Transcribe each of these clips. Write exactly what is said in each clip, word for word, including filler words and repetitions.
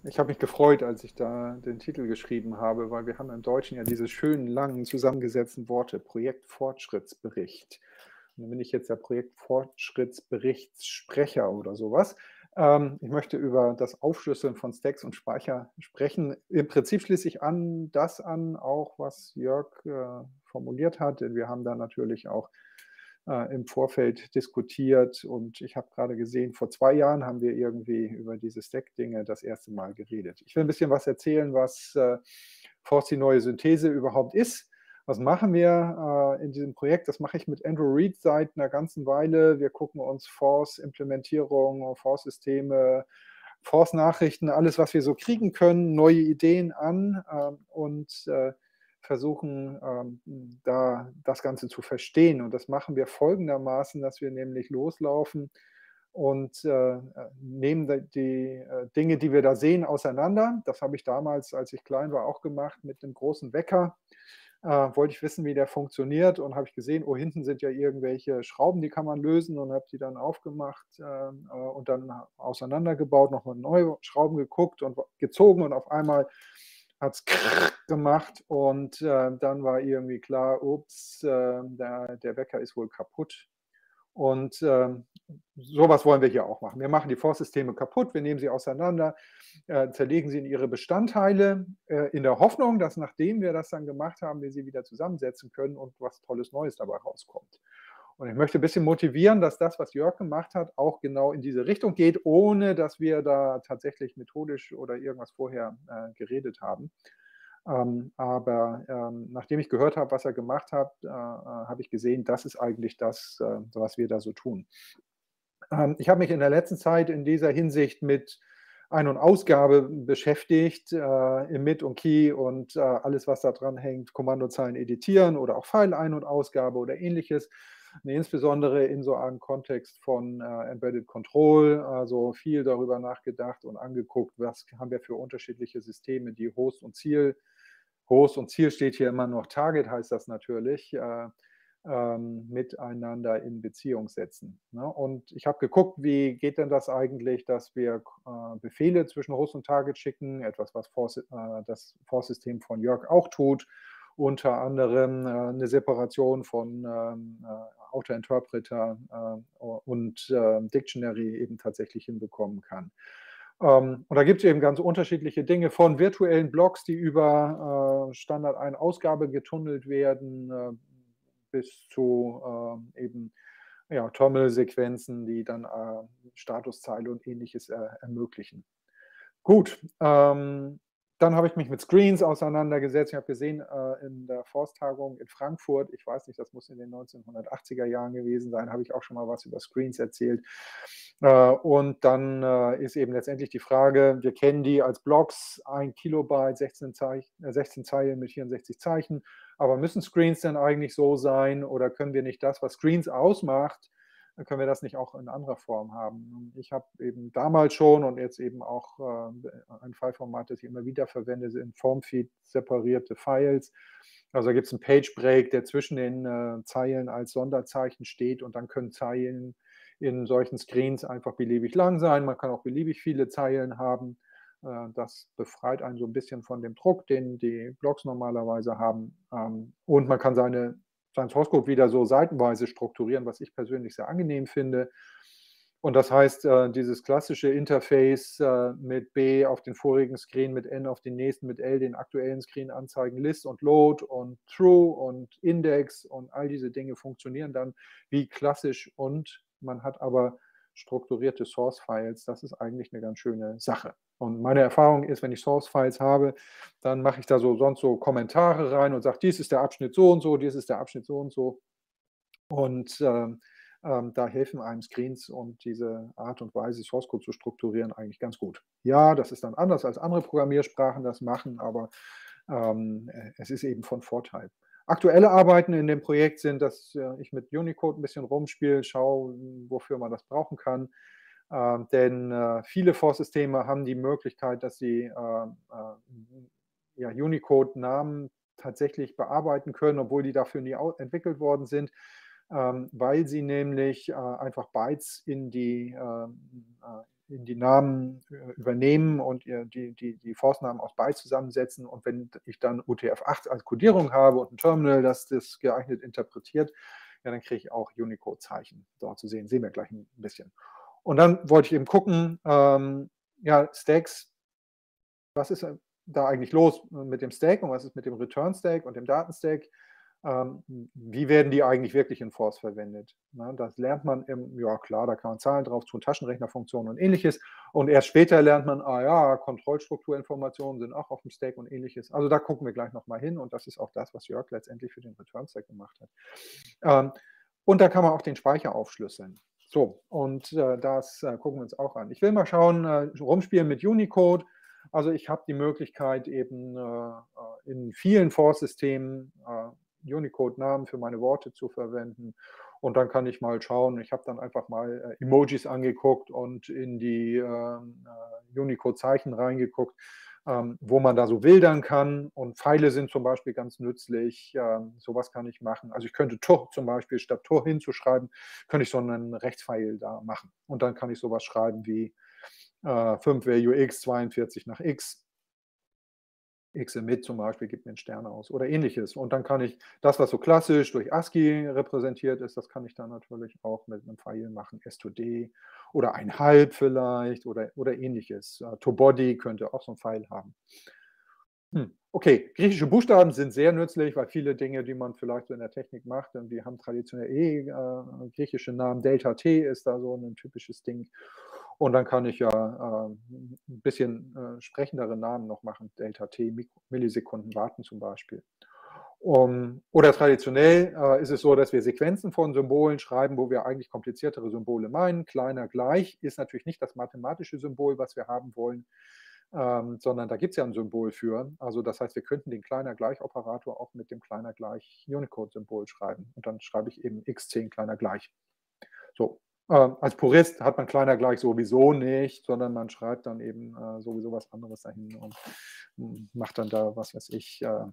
Ich habe mich gefreut, als ich da den Titel geschrieben habe, weil wir haben im Deutschen ja diese schönen, langen, zusammengesetzten Worte, Projektfortschrittsbericht. Und dann bin ich jetzt der Projektfortschrittsberichtssprecher oder sowas. Ähm, ich möchte über das Aufschlüsseln von Stacks und Speicher sprechen. Im Prinzip schließe ich an das an, auch was Jörg äh, formuliert hat. Wir haben da natürlich auch äh, im Vorfeld diskutiert und ich habe gerade gesehen, vor zwei Jahren haben wir irgendwie über diese Stack-Dinge das erste Mal geredet. Ich will ein bisschen was erzählen, was äh, Force die neue Synthese überhaupt ist. Was machen wir äh, in diesem Projekt? Das mache ich mit Andrew Reed seit einer ganzen Weile. Wir gucken uns Force-Implementierung, Force-Systeme, Force-Nachrichten, alles, was wir so kriegen können, neue Ideen an äh, und äh, versuchen, ähm, da das Ganze zu verstehen. Und das machen wir folgendermaßen, dass wir nämlich loslaufen und äh, nehmen die äh, Dinge, die wir da sehen, auseinander. Das habe ich damals, als ich klein war, auch gemacht mit einem großen Wecker. Äh, wollte ich wissen, wie der funktioniert und habe ich gesehen, oh, hinten sind ja irgendwelche Schrauben, die kann man lösen und habe die dann aufgemacht äh, und dann auseinandergebaut, nochmal neue Schrauben geguckt und gezogen und auf einmal hat es gemacht und äh, dann war irgendwie klar, ups, äh, der, der Wecker ist wohl kaputt. Und äh, sowas wollen wir hier auch machen. Wir machen die Force-Systeme kaputt, wir nehmen sie auseinander, äh, zerlegen sie in ihre Bestandteile, äh, in der Hoffnung, dass nachdem wir das dann gemacht haben, wir sie wieder zusammensetzen können und was Tolles Neues dabei rauskommt. Und ich möchte ein bisschen motivieren, dass das, was Jörg gemacht hat, auch genau in diese Richtung geht, ohne dass wir da tatsächlich methodisch oder irgendwas vorher äh, geredet haben. Ähm, aber ähm, nachdem ich gehört habe, was er gemacht hat, äh, äh, habe ich gesehen, das ist eigentlich das, äh, was wir da so tun. Ähm, ich habe mich in der letzten Zeit in dieser Hinsicht mit Ein- und Ausgabe beschäftigt, äh, im Mit und Key und äh, alles, was da dran hängt, Kommandozeilen editieren oder auch File-Ein- und Ausgabe oder ähnliches. Nee, insbesondere in so einem Kontext von äh, Embedded Control, also viel darüber nachgedacht und angeguckt, was haben wir für unterschiedliche Systeme, die Host und Ziel, Host und Ziel steht hier immer noch Target, heißt das natürlich, äh, ähm, miteinander in Beziehung setzen. Ne? Und ich habe geguckt, wie geht denn das eigentlich, dass wir äh, Befehle zwischen Host und Target schicken, etwas, was Force, äh, das Force-System von Jörg auch tut, unter anderem äh, eine Separation von ähm, äh, Auto-Interpreter äh, und äh, Dictionary eben tatsächlich hinbekommen kann. Ähm, und da gibt es eben ganz unterschiedliche Dinge, von virtuellen Blocks, die über äh, Standard-Ein-Ausgabe getunnelt werden, äh, bis zu äh, eben ja, Terminal-Sequenzen, die dann äh, Statuszeile und ähnliches äh, ermöglichen. Gut, ähm, dann habe ich mich mit Screens auseinandergesetzt. Ich habe gesehen, äh, in der Force-Tagung in Frankfurt, ich weiß nicht, das muss in den neunzehnhundertachtziger Jahren gewesen sein, habe ich auch schon mal was über Screens erzählt. Äh, und dann äh, ist eben letztendlich die Frage, wir kennen die als Blocks, ein Kilobyte, sechzehn, Zeich äh, sechzehn Zeilen mit vierundsechzig Zeichen. Aber müssen Screens denn eigentlich so sein oder können wir nicht das, was Screens ausmacht, dann können wir das nicht auch in anderer Form haben. Ich habe eben damals schon und jetzt eben auch äh, ein Fileformat, das ich immer wieder verwende, sind Formfeed separierte Files. Also da gibt es einen Page Break, der zwischen den äh, Zeilen als Sonderzeichen steht und dann können Zeilen in solchen Screens einfach beliebig lang sein. Man kann auch beliebig viele Zeilen haben. Äh, das befreit einen so ein bisschen von dem Druck, den die Blogs normalerweise haben. Ähm, und man kann seine sein Source Code wieder so seitenweise strukturieren, was ich persönlich sehr angenehm finde. Und das heißt, äh, dieses klassische Interface äh, mit B auf den vorigen Screen, mit N auf den nächsten, mit L den aktuellen Screen anzeigen, List und Load und True und Index und all diese Dinge funktionieren dann wie klassisch und man hat aber strukturierte Source-Files. Das ist eigentlich eine ganz schöne Sache. Und meine Erfahrung ist, wenn ich Source-Files habe, dann mache ich da so sonst so Kommentare rein und sage, dies ist der Abschnitt so und so, dies ist der Abschnitt so und so. Und ähm, ähm, da helfen einem Screens und diese Art und Weise, Source Code zu strukturieren, eigentlich ganz gut. Ja, das ist dann anders, als andere Programmiersprachen das machen, aber ähm, es ist eben von Vorteil. Aktuelle Arbeiten in dem Projekt sind, dass äh, ich mit Unicode ein bisschen rumspiele, schaue, wofür man das brauchen kann. Äh, denn äh, viele Force-Systeme haben die Möglichkeit, dass sie äh, äh, ja, Unicode-Namen tatsächlich bearbeiten können, obwohl die dafür nie entwickelt worden sind, ähm, weil sie nämlich äh, einfach Bytes in die, äh, in die Namen äh, übernehmen und ihr die, die, die Force-Namen aus Byte zusammensetzen. Und wenn ich dann U T F acht als Codierung habe und ein Terminal, das das geeignet interpretiert, ja, dann kriege ich auch Unicode-Zeichen dort zu sehen. Sehen wir gleich ein bisschen. Und dann wollte ich eben gucken, ähm, ja, Stacks, was ist da eigentlich los mit dem Stack und was ist mit dem Return-Stack und dem Datenstack? Ähm, wie werden die eigentlich wirklich in Force verwendet? Na, das lernt man im, ja klar, da kann man Zahlen drauf tun, Taschenrechnerfunktionen und ähnliches. Und erst später lernt man, ah ja, Kontrollstrukturinformationen sind auch auf dem Stack und ähnliches. Also da gucken wir gleich nochmal hin und das ist auch das, was Jörg letztendlich für den Return-Stack gemacht hat. Ähm, und da kann man auch den Speicher aufschlüsseln. So, und äh, das äh, gucken wir uns auch an. Ich will mal schauen, äh, rumspielen mit Unicode. Also ich habe die Möglichkeit eben äh, in vielen Force-Systemen äh, Unicode-Namen für meine Worte zu verwenden. Und dann kann ich mal schauen, ich habe dann einfach mal äh, Emojis angeguckt und in die äh, Unicode-Zeichen reingeguckt, ähm, wo man da so wildern kann. Und Pfeile sind zum Beispiel ganz nützlich. Ähm, sowas kann ich machen. Also ich könnte Tor zum Beispiel, statt Tor hinzuschreiben, könnte ich so einen Rechtspfeil da machen. Und dann kann ich sowas schreiben wie äh, fünf Value x, zweiundvierzig nach x. X emit zum Beispiel gibt mir einen Stern aus oder ähnliches. Und dann kann ich das, was so klassisch durch ASCII repräsentiert ist, das kann ich dann natürlich auch mit einem Pfeil machen, S to D oder ein Halb vielleicht oder, oder ähnliches. Uh, to Body könnte auch so ein Pfeil haben. Hm. Okay, griechische Buchstaben sind sehr nützlich, weil viele Dinge, die man vielleicht so in der Technik macht, und wir haben traditionell eh äh, griechische Namen. Delta T ist da so ein typisches Ding. Und dann kann ich ja äh, ein bisschen äh, sprechendere Namen noch machen. Delta T, Millisekunden warten zum Beispiel. Um, oder traditionell äh, ist es so, dass wir Sequenzen von Symbolen schreiben, wo wir eigentlich kompliziertere Symbole meinen. Kleiner gleich ist natürlich nicht das mathematische Symbol, was wir haben wollen, ähm, sondern da gibt es ja ein Symbol für. Also das heißt, wir könnten den kleiner gleich Operator auch mit dem kleiner gleich Unicode-Symbol schreiben. Und dann schreibe ich eben x zehn kleiner gleich. So. Ähm, als Purist hat man kleiner gleich sowieso nicht, sondern man schreibt dann eben äh, sowieso was anderes dahin und äh, macht dann da, was weiß ich, äh,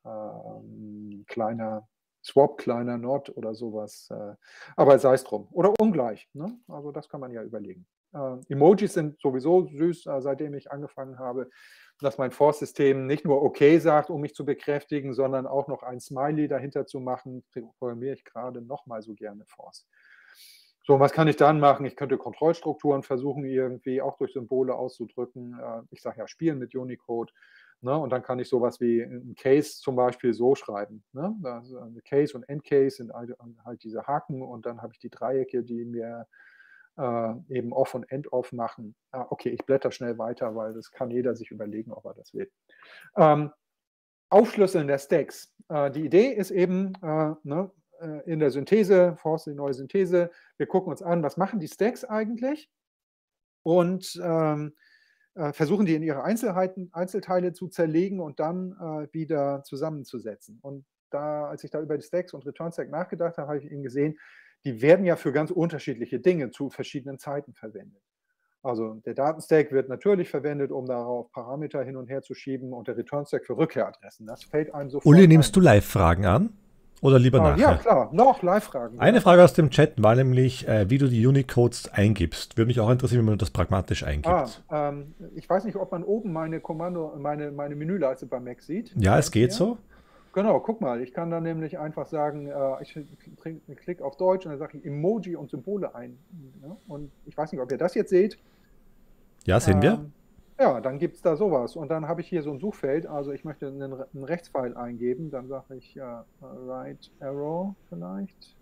äh, kleiner Swap, kleiner Not oder sowas. Äh, aber sei es drum. Oder ungleich. Ne? Also das kann man ja überlegen. Äh, Emojis sind sowieso süß, äh, seitdem ich angefangen habe, dass mein Force-System nicht nur okay sagt, um mich zu bekräftigen, sondern auch noch ein Smiley dahinter zu machen, programmiere ich gerade nochmal so gerne Force. So, was kann ich dann machen? Ich könnte Kontrollstrukturen versuchen, irgendwie auch durch Symbole auszudrücken. Ich sage ja, spielen mit Unicode. Ne? Und dann kann ich sowas wie ein Case zum Beispiel so schreiben. Ne? Also eine Case und Endcase sind halt diese Haken und dann habe ich die Dreiecke, die mir äh, eben Off und End-Off machen. Ah, okay, ich blätter schnell weiter, weil das kann jeder sich überlegen, ob er das will. Ähm, Aufschlüsseln der Stacks. Äh, die Idee ist eben, äh, ne, in der Synthese, Force, die neue Synthese. Wir gucken uns an, was machen die Stacks eigentlich und ähm, äh, versuchen die in ihre Einzelheiten, Einzelteile zu zerlegen und dann äh, wieder zusammenzusetzen. Und da, als ich da über die Stacks und Return Stack nachgedacht habe, habe ich eben gesehen, die werden ja für ganz unterschiedliche Dinge zu verschiedenen Zeiten verwendet. Also der Datenstack wird natürlich verwendet, um darauf Parameter hin und her zu schieben und der Return Stack für Rückkehradressen. Das fällt einem sofort Uli, ein. nimmst du Live-Fragen an? Oder lieber ah, nachher? Ja, klar, noch Live-Fragen. Eine ja. Frage aus dem Chat war nämlich, äh, wie du die Unicodes eingibst. Würde mich auch interessieren, wie man das pragmatisch eingibt. Ah, ähm, ich weiß nicht, ob man oben meine Kommando, meine, meine Menüleiste beim Mac sieht. Ja, es geht hier. so. Genau, guck mal, ich kann dann nämlich einfach sagen, äh, ich klicke auf Deutsch und dann sage ich Emoji und Symbole ein. Ja? Und ich weiß nicht, ob ihr das jetzt seht. Ja, sehen wir. Ähm, ja, dann gibt es da sowas. Und dann habe ich hier so ein Suchfeld, also ich möchte einen, einen Rechtspfeil eingeben, dann sage ich äh, Right Arrow vielleicht.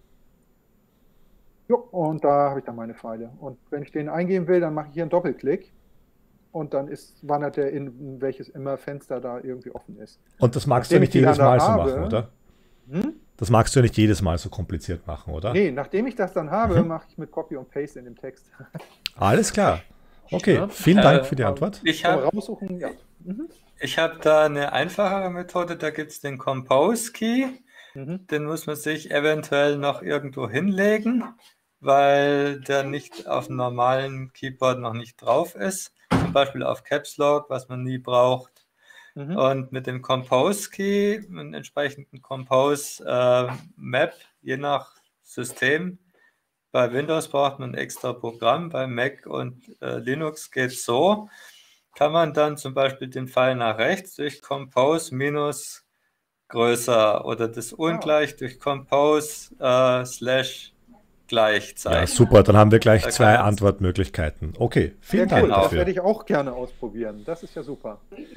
Jo, und da habe ich dann meine Pfeile. Und wenn ich den eingeben will, dann mache ich hier einen Doppelklick. Und dann ist, wandert er in welches immer Fenster da irgendwie offen ist. Und das magst Nachdem du nicht ich die jedes dann da Mal so habe- machen, oder? Hm? Das magst du nicht jedes Mal so kompliziert machen, oder? Nee, nachdem ich das dann habe, Mhm. mache ich mit Copy und Paste in dem Text. Alles klar. Okay, Ja. vielen Dank Äh, für die Antwort. Ich Zum habe Raussuchen, ja. Mhm. ich hab da eine einfachere Methode, da gibt es den Compose-Key. Mhm. Den muss man sich eventuell noch irgendwo hinlegen, weil der nicht auf dem normalen Keyboard noch nicht drauf ist. Zum Beispiel auf Caps Lock, was man nie braucht. Mhm. Und mit dem Compose-Key, einem entsprechenden Compose-Map, je nach System, Bei Windows braucht man ein extra Programm, bei Mac und äh, Linux geht es so. Kann man dann zum Beispiel den Pfeil nach rechts durch Compose minus größer oder das ungleich durch Compose äh, slash gleich zeigen. Ja, super, dann haben wir gleich Da zwei kann man- Antwortmöglichkeiten. Okay, vielen Sehr Dank cool, das dafür. werde ich auch gerne ausprobieren. Das ist ja super.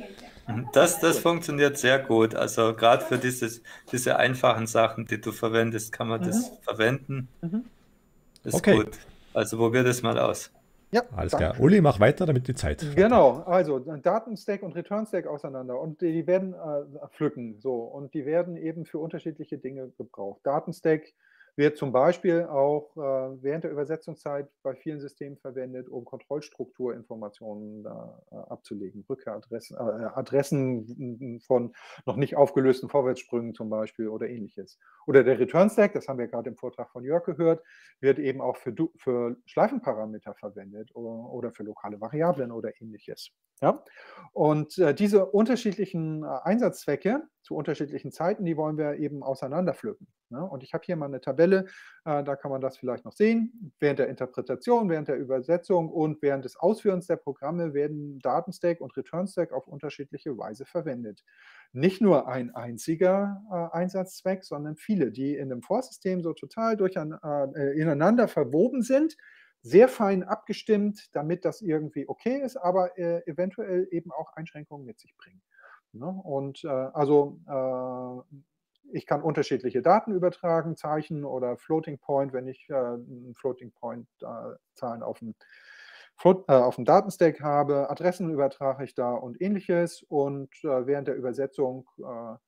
Das, das funktioniert sehr gut. Also gerade für dieses, diese einfachen Sachen, die du verwendest, kann man das verwenden. Mhm. Ist Okay. gut. Also probier das mal aus. Ja, Alles danke. klar. Uli, mach weiter, damit die Zeit. Genau, also Datenstack und Return-Stack auseinander und die werden äh, pflücken so und die werden eben für unterschiedliche Dinge gebraucht. Datenstack wird zum Beispiel auch äh, während der Übersetzungszeit bei vielen Systemen verwendet, um Kontrollstrukturinformationen äh, abzulegen, Rückkehradressen äh, Adressen von noch nicht aufgelösten Vorwärtssprüngen zum Beispiel oder ähnliches. Oder der Return-Stack, das haben wir gerade im Vortrag von Jörg gehört, wird eben auch für, Du- für Schleifenparameter verwendet oder, oder für lokale Variablen oder ähnliches. Ja? Und äh, diese unterschiedlichen äh, Einsatzzwecke zu unterschiedlichen Zeiten, die wollen wir eben auseinanderpflücken. Ne? Und ich habe hier mal eine Tabelle, äh, da kann man das vielleicht noch sehen. Während der Interpretation, während der Übersetzung und während des Ausführens der Programme werden Datenstack und Return-Stack auf unterschiedliche Weise verwendet. Nicht nur ein einziger äh, Einsatzzweck, sondern viele, die in einem Vorsystem so total durcheinander, äh, ineinander verwoben sind, sehr fein abgestimmt, damit das irgendwie okay ist, aber äh, eventuell eben auch Einschränkungen mit sich bringen. Ne? Und äh, also äh, ich kann unterschiedliche Daten übertragen, Zeichen oder Floating Point, wenn ich äh, einen Floating Point äh, Zahlen auf dem, Float, äh, auf dem Datenstack habe, Adressen übertrage ich da und ähnliches. Und äh, während der Übersetzung äh,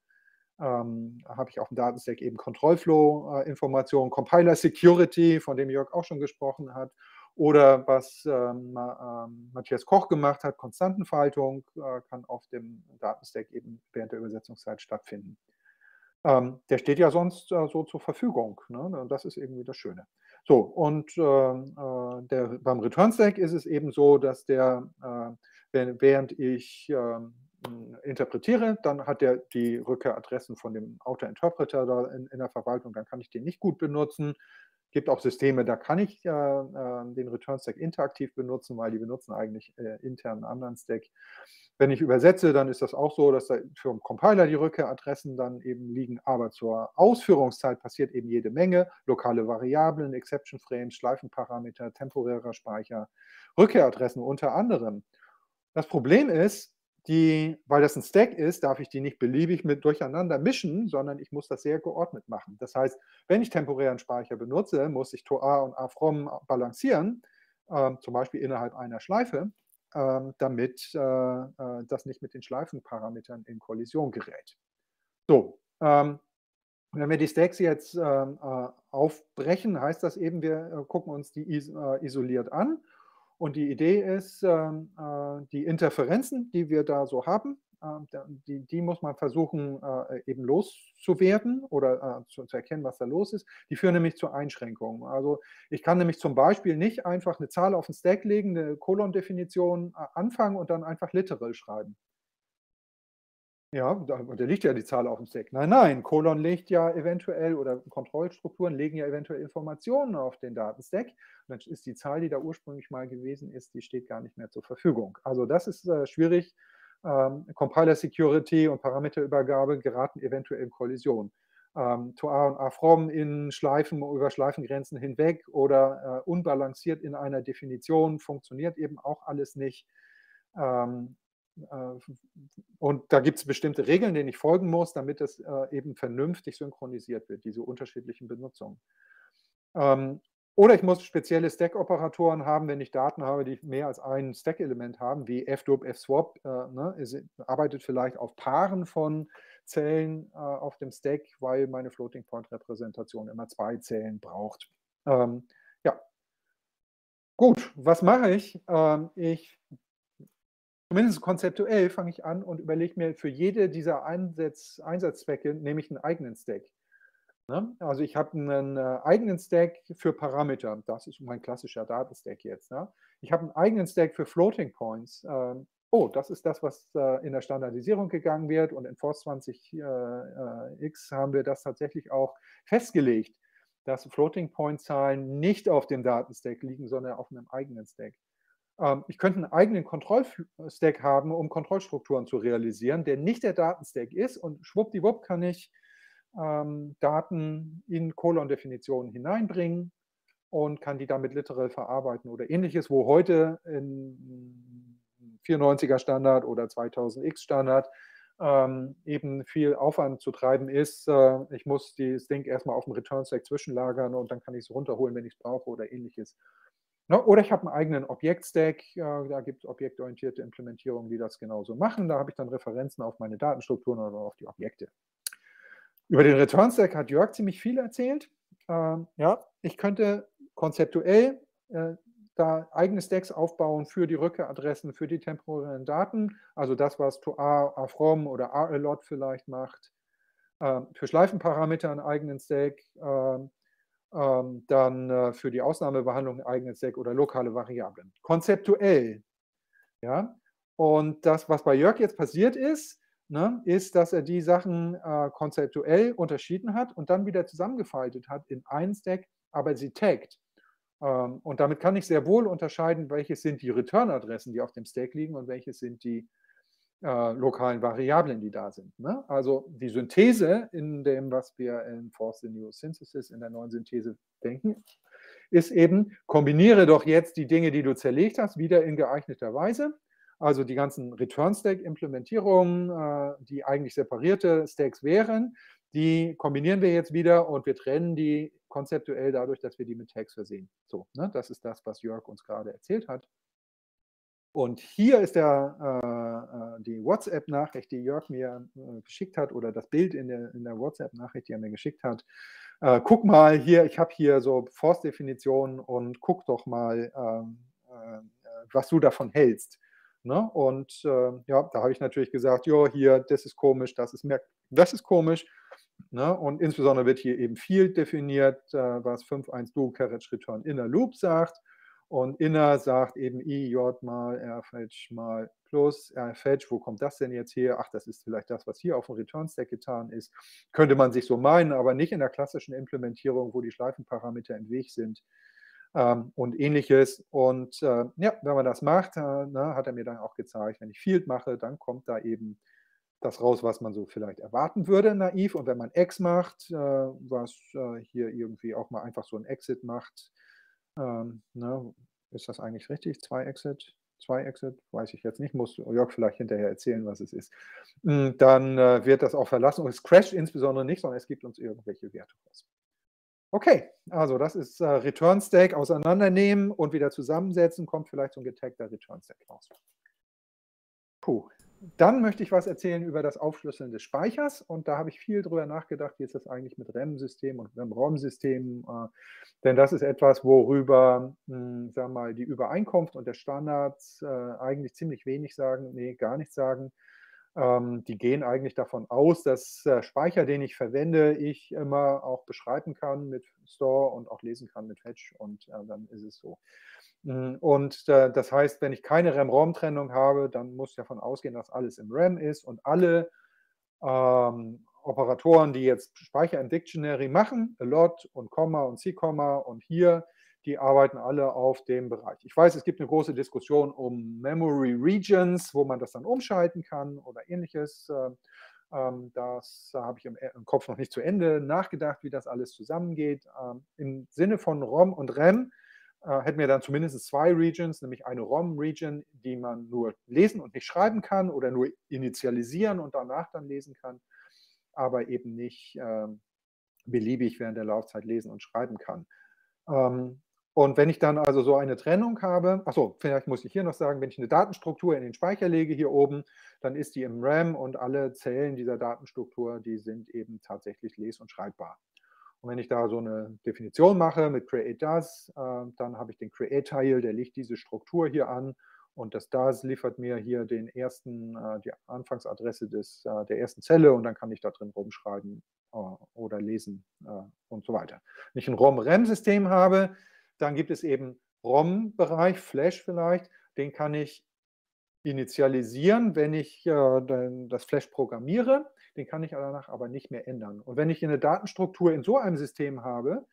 ähm, habe ich auf dem Datenstack eben Control-Flow-Informationen, Compiler Security, von dem Jörg auch schon gesprochen hat, oder was ähm, ähm, Matthias Koch gemacht hat, Konstantenfaltung, äh, kann auf dem Datenstack eben während der Übersetzungszeit stattfinden. Ähm, der steht ja sonst äh, so zur Verfügung. Ne? Und das ist irgendwie das Schöne. So, und äh, äh, der, beim Return-Stack ist es eben so, dass der, äh, wenn, während ich äh, interpretiere, dann hat der die Rückkehradressen von dem Auto-Interpreter da in, in der Verwaltung, dann kann ich den nicht gut benutzen. Es gibt auch Systeme, da kann ich äh, äh, den Return-Stack interaktiv benutzen, weil die benutzen eigentlich äh, intern einen anderen Stack. Wenn ich übersetze, dann ist das auch so, dass da für den Compiler die Rückkehradressen dann eben liegen, aber zur Ausführungszeit passiert eben jede Menge. Lokale Variablen, Exception Frames, Schleifenparameter, temporärer Speicher, Rückkehradressen unter anderem. Das Problem ist, die, weil das ein Stack ist, darf ich die nicht beliebig mit durcheinander mischen, sondern ich muss das sehr geordnet machen. Das heißt, wenn ich temporären Speicher benutze, muss ich TOA und AFROM balancieren, äh, zum Beispiel innerhalb einer Schleife, äh, damit äh, äh, das nicht mit den Schleifenparametern in Kollision gerät. So, ähm, wenn wir die Stacks jetzt äh, äh, aufbrechen, heißt das eben, wir äh, gucken uns die is äh, isoliert an. Und die Idee ist, ähm, äh, die Interferenzen, die wir da so haben, äh, die, die muss man versuchen, äh, eben loszuwerden oder äh, zu, zu erkennen, was da los ist. Die führen nämlich zu Einschränkungen. Also ich kann nämlich zum Beispiel nicht einfach eine Zahl auf den Stack legen, eine Kolon-Definition äh, anfangen und dann einfach literal schreiben. Ja, da, da liegt ja die Zahl auf dem Stack. Nein, nein, Kolon legt ja eventuell oder Kontrollstrukturen legen ja eventuell Informationen auf den Datenstack. Und dann ist die Zahl, die da ursprünglich mal gewesen ist, die steht gar nicht mehr zur Verfügung. Also das ist äh, schwierig. Ähm, Compiler Security und Parameterübergabe geraten eventuell in Kollision. Ähm, TOA und AFROM in Schleifen über Schleifengrenzen hinweg oder äh, unbalanciert in einer Definition funktioniert eben auch alles nicht. Ähm, Und da gibt es bestimmte Regeln, denen ich folgen muss, damit es äh, eben vernünftig synchronisiert wird, diese unterschiedlichen Benutzungen. Ähm, oder ich muss spezielle Stack-Operatoren haben, wenn ich Daten habe, die mehr als ein Stack-Element haben, wie fdup, fswap, äh, ne, es arbeitet vielleicht auf Paaren von Zellen äh, auf dem Stack, weil meine Floating-Point-Repräsentation immer zwei Zellen braucht. Ähm, ja, gut, was mache ich? Ähm, ich Zumindest konzeptuell fange ich an und überlege mir für jede dieser Einsatz, Einsatzzwecke nehme ich einen eigenen Stack. Ne? Also ich habe einen äh, eigenen Stack für Parameter. Das ist mein klassischer Datenstack jetzt. Ne? Ich habe einen eigenen Stack für Floating Points. Ähm, oh, das ist das, was äh, in der Standardisierung gegangen wird. Und in Force zwanzig X haben wir das tatsächlich auch festgelegt, dass Floating-Point-Zahlen nicht auf dem Datenstack liegen, sondern auf einem eigenen Stack. Ähm, ich könnte einen eigenen Kontrollstack haben, um Kontrollstrukturen zu realisieren, der nicht der Datenstack ist, und schwuppdiwupp kann ich ähm, Daten in Kolon-Definitionen hineinbringen und kann die damit literal verarbeiten oder ähnliches, wo heute in vierundneunziger Standard oder zweitausend X Standard ähm, eben viel Aufwand zu treiben ist. Äh, ich muss das Ding erstmal auf dem Return-Stack zwischenlagern und dann kann ich es runterholen, wenn ich es brauche oder ähnliches. No, oder ich habe einen eigenen Objekt-Stack, äh, da gibt es objektorientierte Implementierungen, die das genauso machen. Da habe ich dann Referenzen auf meine Datenstrukturen oder auf die Objekte. Über den Return-Stack hat Jörg ziemlich viel erzählt. Ähm, ja, ich könnte konzeptuell äh, da eigene Stacks aufbauen für die Rückkehradressen, für die temporären Daten, also das, was to R, R-from oder R-alot vielleicht macht. Ähm, für Schleifenparameter einen eigenen Stack, ähm, ähm, dann äh, für die Ausnahmebehandlung einen eigenen Stack oder lokale Variablen. Konzeptuell. Ja? Und das, was bei Jörg jetzt passiert ist, ne, ist, dass er die Sachen äh, konzeptuell unterschieden hat und dann wieder zusammengefaltet hat in einen Stack, aber sie taggt. Ähm, und damit kann ich sehr wohl unterscheiden, welches sind die Return-Adressen, die auf dem Stack liegen, und welches sind die äh, lokalen Variablen, die da sind. Ne? Also die Synthese in dem, was wir in Force the New Synthesis, in der neuen Synthese denken, ist eben, kombiniere doch jetzt die Dinge, die du zerlegt hast, wieder in geeigneter Weise. Also die ganzen Return-Stack-Implementierungen, äh, die eigentlich separierte Stacks wären, die kombinieren wir jetzt wieder und wir trennen die konzeptuell dadurch, dass wir die mit Tags versehen. So, ne? Das ist das, was Jörg uns gerade erzählt hat. Und hier ist der, äh, die WhatsApp-Nachricht, die Jörg mir äh, geschickt hat, oder das Bild in der, in der WhatsApp-Nachricht, die er mir geschickt hat. Äh, guck mal hier, ich habe hier so Force-Definitionen und guck doch mal, ähm, äh, was du davon hältst. Ne? Und äh, ja, da habe ich natürlich gesagt, jo, hier, das ist komisch, das ist, das ist komisch. Ne? Und insbesondere wird hier eben Field definiert, äh, was fünf Punkt eins do carriage return inner loop sagt. Und inner sagt eben ij mal rfetch mal plus rfetch. Wo kommt das denn jetzt her? Ach, das ist vielleicht das, was hier auf dem Return-Stack getan ist. Könnte man sich so meinen, aber nicht in der klassischen Implementierung, wo die Schleifenparameter im Weg sind. Ähm, und ähnliches. Und äh, ja, wenn man das macht, äh, na, hat er mir dann auch gezeigt, wenn ich Field mache, dann kommt da eben das raus, was man so vielleicht erwarten würde, naiv. Und wenn man X macht, äh, was äh, hier irgendwie auch mal einfach so ein Exit macht, ähm, ne, ist das eigentlich richtig? Zwei Exit? Zwei Exit? Weiß ich jetzt nicht, muss Jörg vielleicht hinterher erzählen, was es ist. Dann äh, wird das auch verlassen und es crasht insbesondere nicht, sondern es gibt uns irgendwelche Werte raus. Okay, also das ist äh, Return Stack auseinandernehmen und wieder zusammensetzen, kommt vielleicht so ein getagter Return Stack raus. Puh. Dann möchte ich was erzählen über das Aufschlüsseln des Speichers, und da habe ich viel drüber nachgedacht, wie ist das eigentlich mit RAM-Systemen und RAM-ROM-Systemen, äh, denn das ist etwas, worüber, mh, sagen wir mal, die Übereinkunft und der Standard äh, eigentlich ziemlich wenig sagen, nee, gar nichts sagen. Ähm, die gehen eigentlich davon aus, dass äh, Speicher, den ich verwende, ich immer auch beschreiben kann mit Store und auch lesen kann mit Fetch, und äh, dann ist es so. Und äh, das heißt, wenn ich keine RAM-ROM-Trennung habe, dann muss ich davon ausgehen, dass alles im RAM ist, und alle ähm, Operatoren, die jetzt Speicher im Dictionary machen, Allot und Komma und C-Komma und hier, die arbeiten alle auf dem Bereich. Ich weiß, es gibt eine große Diskussion um Memory Regions, wo man das dann umschalten kann oder ähnliches. Ähm, das habe ich im, im Kopf noch nicht zu Ende nachgedacht, wie das alles zusammengeht. Ähm, im Sinne von ROM und RAM Äh, hätten wir dann zumindest zwei Regions, nämlich eine ROM-Region, die man nur lesen und nicht schreiben kann oder nur initialisieren und danach dann lesen kann, aber eben nicht äh, beliebig während der Laufzeit lesen und schreiben kann. Ähm, und wenn ich dann also so eine Trennung habe, achso, vielleicht muss ich hier noch sagen, wenn ich eine Datenstruktur in den Speicher lege hier oben, dann ist die im RAM und alle Zellen dieser Datenstruktur, die sind eben tatsächlich les- und schreibbar. Und wenn ich da so eine Definition mache mit create does, äh, dann habe ich den create-Teil, der legt diese Struktur hier an, und das does liefert mir hier den ersten, äh, die Anfangsadresse des, äh, der ersten Zelle, und dann kann ich da drin rumschreiben äh, oder lesen äh, und so weiter. Wenn ich ein ROM-RAM-System habe, dann gibt es eben ROM-Bereich, Flash vielleicht, den kann ich initialisieren, wenn ich äh, das Flash programmiere. Den kann ich danach aber nicht mehr ändern. Und wenn ich eine Datenstruktur in so einem System habe,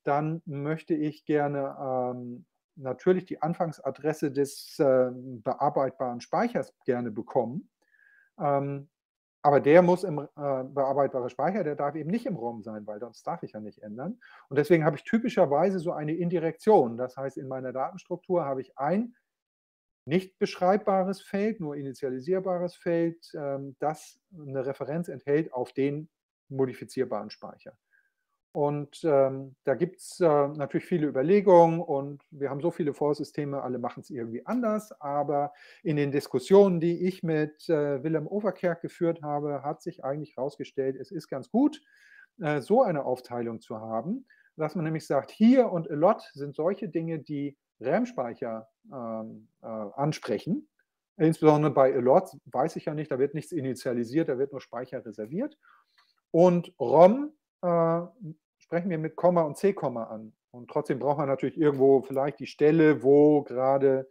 dann möchte ich gerne ähm, natürlich die Anfangsadresse des äh, bearbeitbaren Speichers gerne bekommen. Ähm, aber der muss im äh, bearbeitbare Speicher, der darf eben nicht im ROM sein, weil sonst darf ich ja nicht ändern. Und deswegen habe ich typischerweise so eine Indirektion. Das heißt, in meiner Datenstruktur habe ich ein nicht beschreibbares Feld, nur initialisierbares Feld, ähm, das eine Referenz enthält auf den modifizierbaren Speicher. Und ähm, da gibt es äh, natürlich viele Überlegungen und wir haben so viele Vorsysteme, alle machen es irgendwie anders, aber in den Diskussionen, die ich mit äh, Willem Overkerk geführt habe, hat sich eigentlich herausgestellt, es ist ganz gut, äh, so eine Aufteilung zu haben, dass man nämlich sagt, hier und a lot sind solche Dinge, die RAM-Speicher ähm, äh, ansprechen. Insbesondere bei a lot weiß ich ja nicht, da wird nichts initialisiert, da wird nur Speicher reserviert. Und ROM äh, sprechen wir mit Komma und C-Komma an. Und trotzdem braucht man natürlich irgendwo vielleicht die Stelle, wo gerade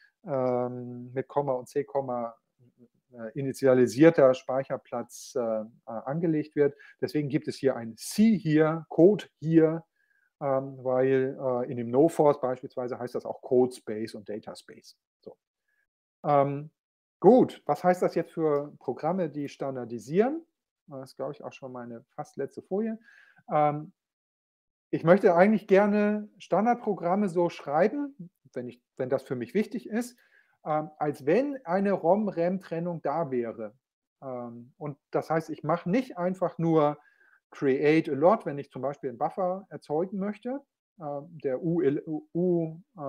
ähm, mit Komma und C-Komma äh, initialisierter Speicherplatz äh, angelegt wird. Deswegen gibt es hier ein C hier, Code hier, ähm, weil äh, in dem No-Force beispielsweise heißt das auch Code Space und Data Space. So. Ähm, gut, was heißt das jetzt für Programme, die standardisieren? Das ist, glaube ich, auch schon meine fast letzte Folie. Ähm, ich möchte eigentlich gerne Standardprogramme so schreiben, wenn, ich, wenn das für mich wichtig ist, ähm, als wenn eine ROM-RAM-Trennung da wäre. Ähm, und das heißt, ich mache nicht einfach nur create a lot, wenn ich zum Beispiel einen Buffer erzeugen möchte, äh, der U, U äh,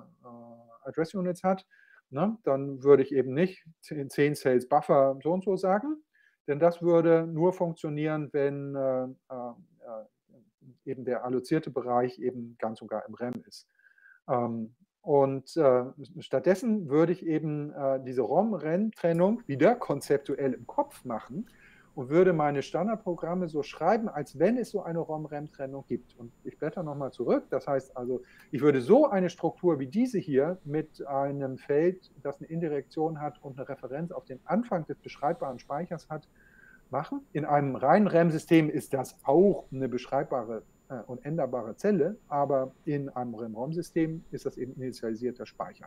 Address Units hat, ne? Dann würde ich eben nicht zehn Cells Buffer so und so sagen, denn das würde nur funktionieren, wenn äh, äh, eben der allozierte Bereich eben ganz und gar im RAM ist. Ähm, und äh, stattdessen würde ich eben äh, diese ROM-RAM-Trennung wieder konzeptuell im Kopf machen und würde meine Standardprogramme so schreiben, als wenn es so eine ROM-RAM-Trennung gibt. Und ich blätter nochmal zurück. Das heißt also, ich würde so eine Struktur wie diese hier mit einem Feld, das eine Indirektion hat und eine Referenz auf den Anfang des beschreibbaren Speichers hat, machen. In einem reinen RAM-System ist das auch eine beschreibbare äh, und änderbare Zelle, aber in einem RAM-ROM-System ist das eben initialisierter Speicher.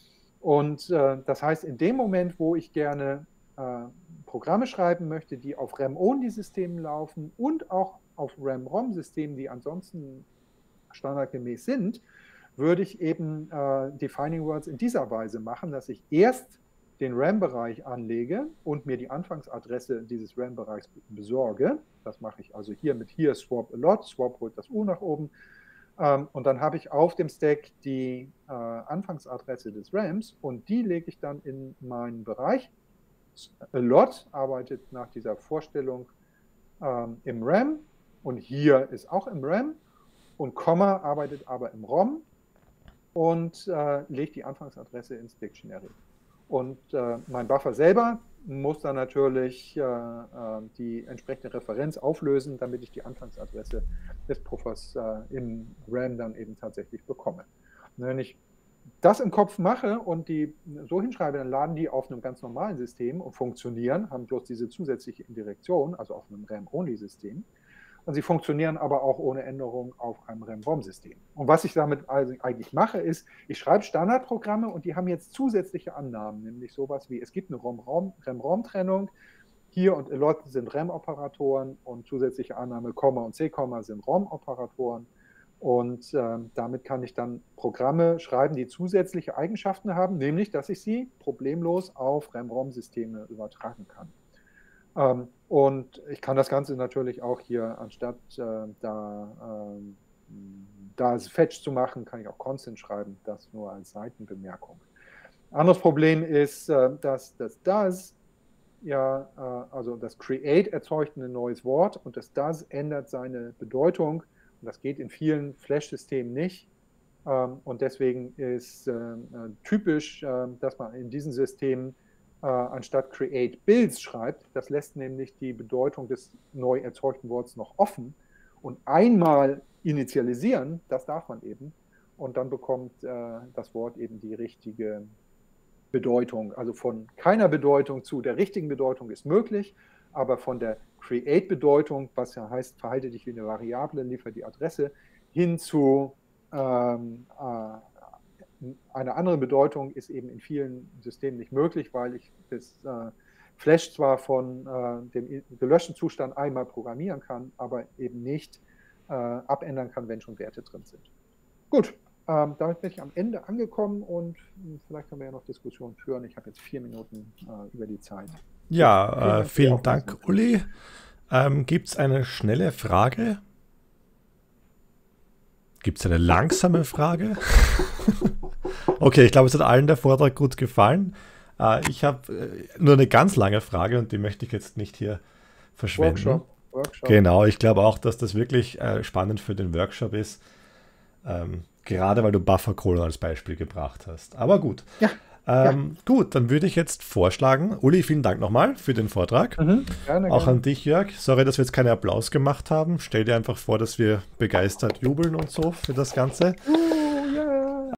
Und äh, das heißt, in dem Moment, wo ich gerne äh, Programme schreiben möchte, die auf RAM-Only-Systemen laufen und auch auf RAM-ROM-Systemen, die ansonsten standardgemäß sind, würde ich eben äh, Defining Words in dieser Weise machen, dass ich erst den RAM-Bereich anlege und mir die Anfangsadresse dieses RAM-Bereichs besorge. Das mache ich also hier mit hier swap a lot, swap holt das U nach oben. Ähm, und dann habe ich auf dem Stack die äh, Anfangsadresse des RAMs und die lege ich dann in meinen Bereich. A lot arbeitet nach dieser Vorstellung ähm, im RAM und hier ist auch im RAM und Komma arbeitet aber im ROM und äh, legt die Anfangsadresse ins Dictionary. Und äh, mein Buffer selber muss dann natürlich äh, äh, die entsprechende Referenz auflösen, damit ich die Anfangsadresse des Puffers äh, im RAM dann eben tatsächlich bekomme. Und wenn ich das im Kopf mache und die so hinschreibe, dann laden die auf einem ganz normalen System und funktionieren, haben bloß diese zusätzliche Indirektion, also auf einem RAM-Only-System. Und sie funktionieren aber auch ohne Änderung auf einem RAM-ROM-System. Und was ich damit also eigentlich mache, ist, ich schreibe Standardprogramme und die haben jetzt zusätzliche Annahmen, nämlich sowas wie, es gibt eine RAM-ROM-Trennung, hier und a lot sind RAM-Operatoren und zusätzliche Annahme Komma und C-Komma sind ROM-Operatoren. Und äh, damit kann ich dann Programme schreiben, die zusätzliche Eigenschaften haben, nämlich, dass ich sie problemlos auf RAM-ROM-Systeme übertragen kann. Ähm, und ich kann das Ganze natürlich auch hier, anstatt äh, da, äh, da Fetch zu machen, kann ich auch Constant schreiben, das nur als Seitenbemerkung. Anderes Problem ist, äh, dass das does, ja, äh, also das create erzeugt ein neues Wort und das does ändert seine Bedeutung. Und das geht in vielen Flash-Systemen nicht. Ähm, und deswegen ist äh, typisch, äh, dass man in diesen Systemen äh, anstatt create builds schreibt. Das lässt nämlich die Bedeutung des neu erzeugten Wortes noch offen. Und einmal initialisieren, das darf man eben. Und dann bekommt äh, das Wort eben die richtige Bedeutung. Also von keiner Bedeutung zu der richtigen Bedeutung ist möglich, aber von der Create-Bedeutung, was ja heißt, verhalte dich wie eine Variable, liefere die Adresse, hin zu ähm, äh, einer anderen Bedeutung ist eben in vielen Systemen nicht möglich, weil ich das äh, Flash zwar von äh, dem gelöschten Zustand einmal programmieren kann, aber eben nicht äh, abändern kann, wenn schon Werte drin sind. Gut, ähm, damit bin ich am Ende angekommen und mh, vielleicht können wir ja noch Diskussionen führen. Ich habe jetzt vier Minuten äh, über die Zeit. Ja, Gut, vielen Dank, äh, vielen Dank, Uli. Ähm, Gibt es eine schnelle Frage? Gibt es eine langsame Frage? Okay, ich glaube, es hat allen der Vortrag gut gefallen. Äh, ich habe äh, nur eine ganz lange Frage und die möchte ich jetzt nicht hier verschwenden. Workshop, Workshop. Genau, ich glaube auch, dass das wirklich äh, spannend für den Workshop ist. Ähm, gerade weil du Buffer-Colon als Beispiel gebracht hast. Aber gut. Ja. Ähm, ja. Gut, dann würde ich jetzt vorschlagen, Uli, vielen Dank nochmal für den Vortrag. Mhm. Gerne, auch gerne. an dich, Jörg. Sorry, dass wir jetzt keinen Applaus gemacht haben. Stell dir einfach vor, dass wir begeistert jubeln und so für das Ganze.